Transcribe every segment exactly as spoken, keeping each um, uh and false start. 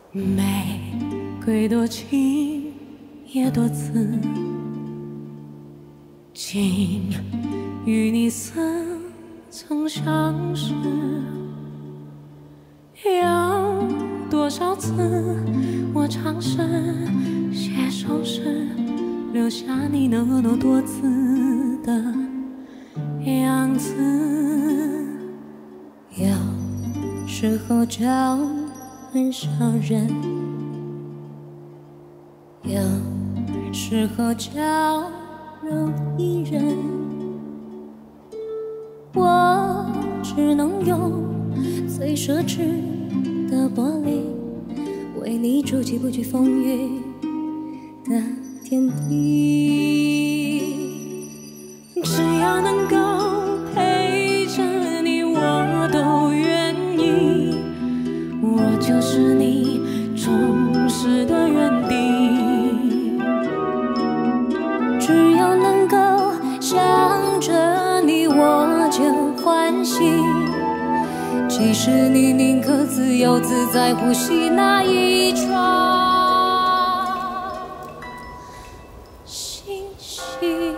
玫瑰多情也多刺，今与你似曾相识。有多少次我尝试写首诗，留下你那么多次的样子。 有时候叫很少人，有时候叫容易人，我只能用最奢侈的玻璃，为你筑起不惧风雨的天地。 只要能够陪着你，我都愿意。我就是你忠实的园丁。 只要能够想着你，我就欢喜。即使你宁可自由自在呼吸那一窗星星。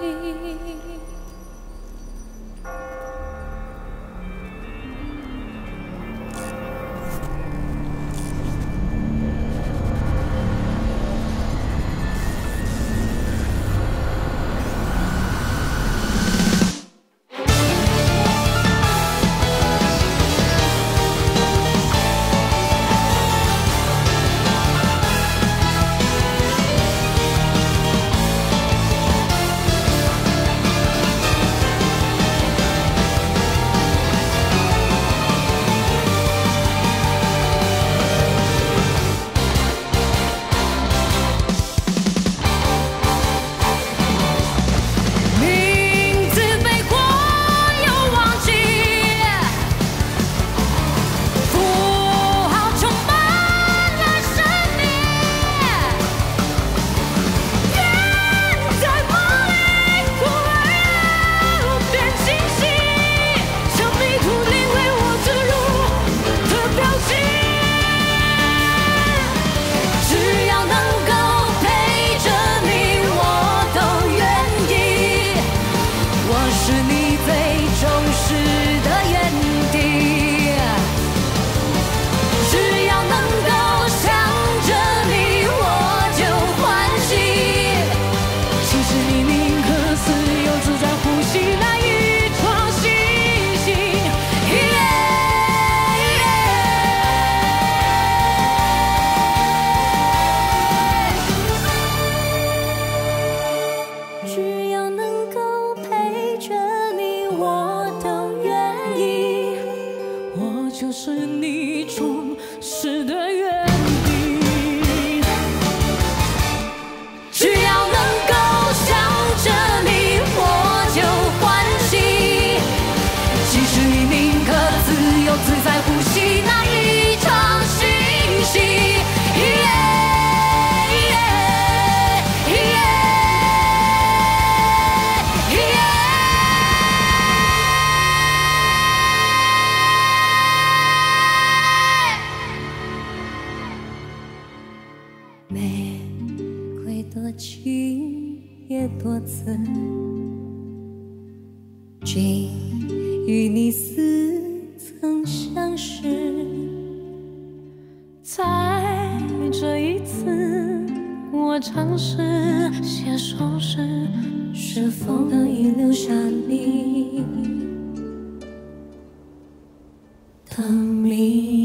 就是你忠实的园丁。 只要能够想着你，我就欢喜。即使你宁可自由自在呼吸那一场星星。玫瑰多情也多刺，今与你似曾相识。 在这一次，我尝试写首诗， 是否可以留下你的名？